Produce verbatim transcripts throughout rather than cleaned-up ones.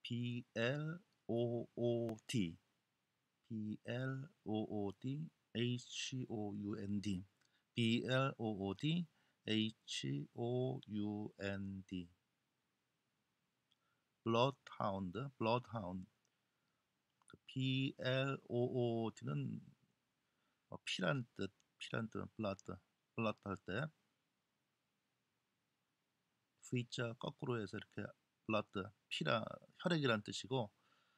B L O O D B L O O D H O U N D B L O O D H O U N D Bloodhound, Bloodhound. B L O O D는 어, 피란 뜻, 피란 뜻, blood, blood 할 때 V자 거꾸로 해서 이렇게 blood, 피라, 혈액이란 뜻이고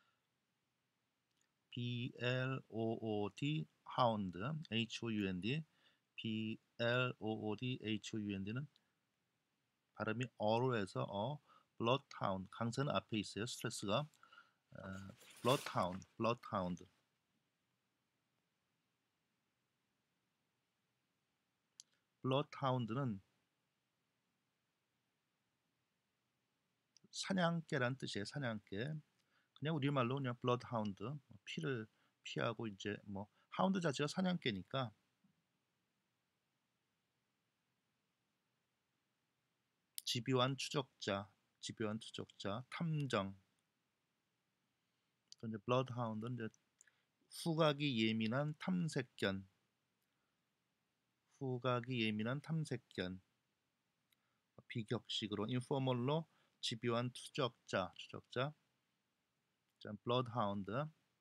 B L O O D hound, H O U N D B L O O D H O U N D는 발음이 어로 해서 어, bloodhound, 강세는 앞에 있어요. 스트레스가 어, bloodhound, bloodhound. bloodhound는 사냥개란 뜻이에요. 사냥개. 그냥 우리말로 그냥 bloodhound, 피를 피하고 이제 뭐 하운드 자체가 사냥개니까 집요한 추적자, 집요한 추적자, 탐정. 이제 bloodhound는 이제 후각이 예민한 탐색견, 후각이 예민한 탐색견. 비격식으로 인포멀로 집요한 추적자, 추적자. 자, bloodhound.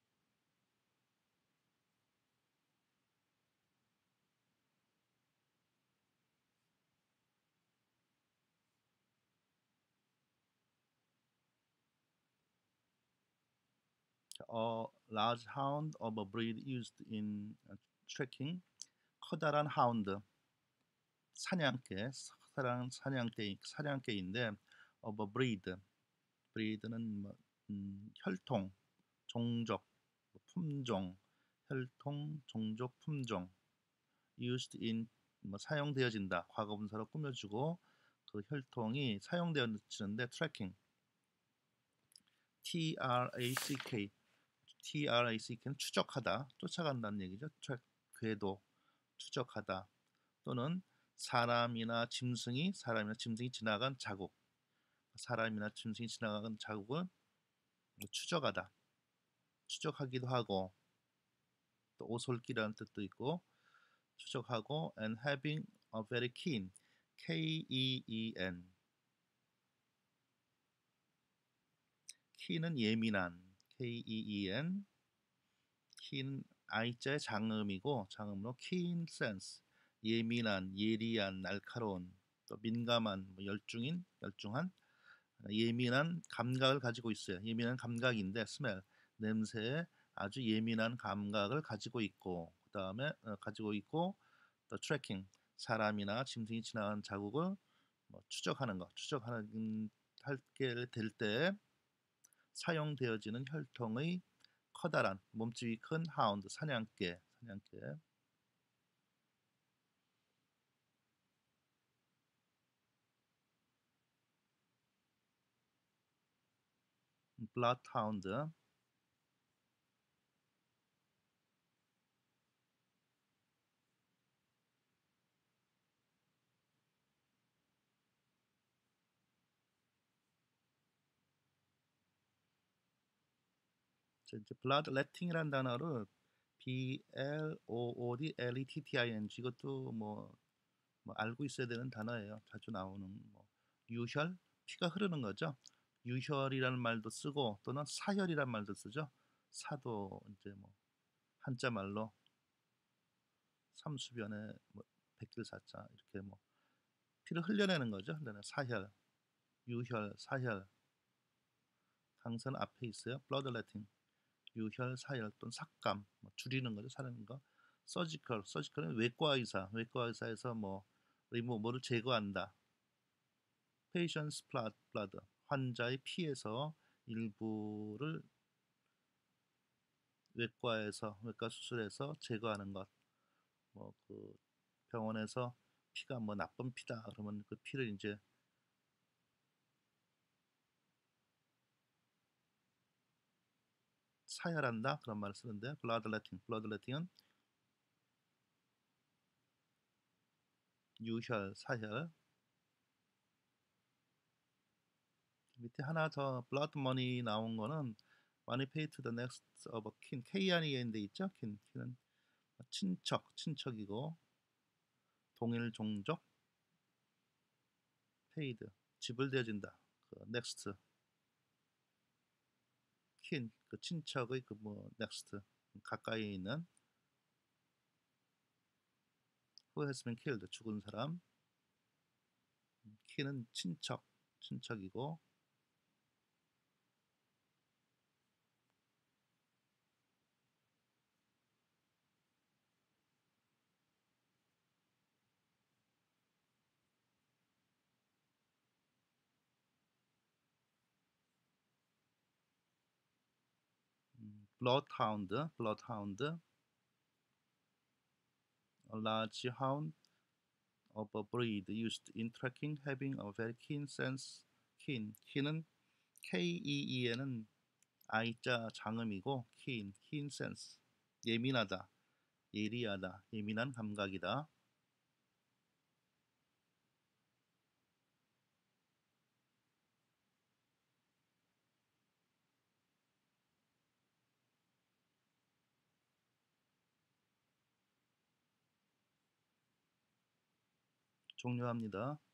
A large hound of a breed used in tracking. 커다란 하운드, 사냥개, 사냥 사냥개 사냥개인데 of a breed. breed는 뭐, 음, 혈통, 종족, 품종, 혈통, 종족, 품종. used in 뭐, 사용되어진다. 과거분사로 꾸며주고 그 혈통이 사용되어지는데 tracking. T R A C K T R A C K는 추적하다, 쫓아간다는 얘기죠. track, 궤도, 추적하다. 또는 사람이나 짐승이 사람이나 짐승이 지나간 자국, 사람이나 짐승이 지나간 자국을 추적하다, 추적하기도 하고 또 오솔길이라는 뜻도 있고 추적하고 and having a very keen, K E E N. keen은 예민한, K E E N. keen I자의 장음이고 장음으로 keen sense, 예민한, 예리한, 날카로운, 또 민감한, 뭐 열중인, 열중한, 예민한 감각을 가지고 있어요. 예민한 감각인데 smell, 냄새에 아주 예민한 감각을 가지고 있고 그 다음에 어, 가지고 있고 또 tracking, 사람이나 짐승이 지나간 자국을 뭐 추적하는 것, 추적하는 할게 될 때 사용되어지는 혈통의 커다란, 몸집이 큰 하운드, 사냥개, 사냥개. bloodhound. 이제 bloodletting이라는 단어를 B L O O D L E T T I N G, 이것도 뭐, 뭐 알고 있어야 되는 단어예요. 자주 나오는 뭐 유혈, 피가 흐르는 거죠. 유혈이라는 말도 쓰고 또는 사혈이라는 말도 쓰죠. 사도 이제 뭐 한자 말로 삼수변에 뭐 백길사자 이렇게 뭐 피를 흘려내는 거죠. 흘려내 사혈, 유혈, 사혈. 강선 앞에 있어요. bloodletting. 유혈, 사혈 또는 삭감, 뭐 줄이는 거죠. 사는 거. 서지컬, 서지컬은 외과 의사, 외과 의사에서 뭐 리무버를 제거한다. patient's blood, blood, 환자의 피에서 일부를 외과에서 외과 수술해서 제거하는 것. 뭐 그 병원에서 피가 뭐 나쁜 피다 그러면 그 피를 이제 사혈한다 그런 말을 쓰는데 bloodletting, bloodletting은 유혈, 사혈. 밑에 하나 더 blood money 나온 거는 money paid to the next of a kin. K-I-N인데 있죠? kin. 킨은 친척, 친척이고 동일 종족 paid. 지불되어진다. 그 next kin. 그 친척의 그 뭐 next 가까이에 있는 who has been killed. 죽은 사람. kin은 친척, 친척이고 음, bloodhound, bloodhound, a large hound of a breed used in tracking, having a very keen sense. keen, keen은 K-E-E는 I자 장음이고 keen, keen sense, 예민하다, 예리하다, 예민한 감각이다. 종료합니다.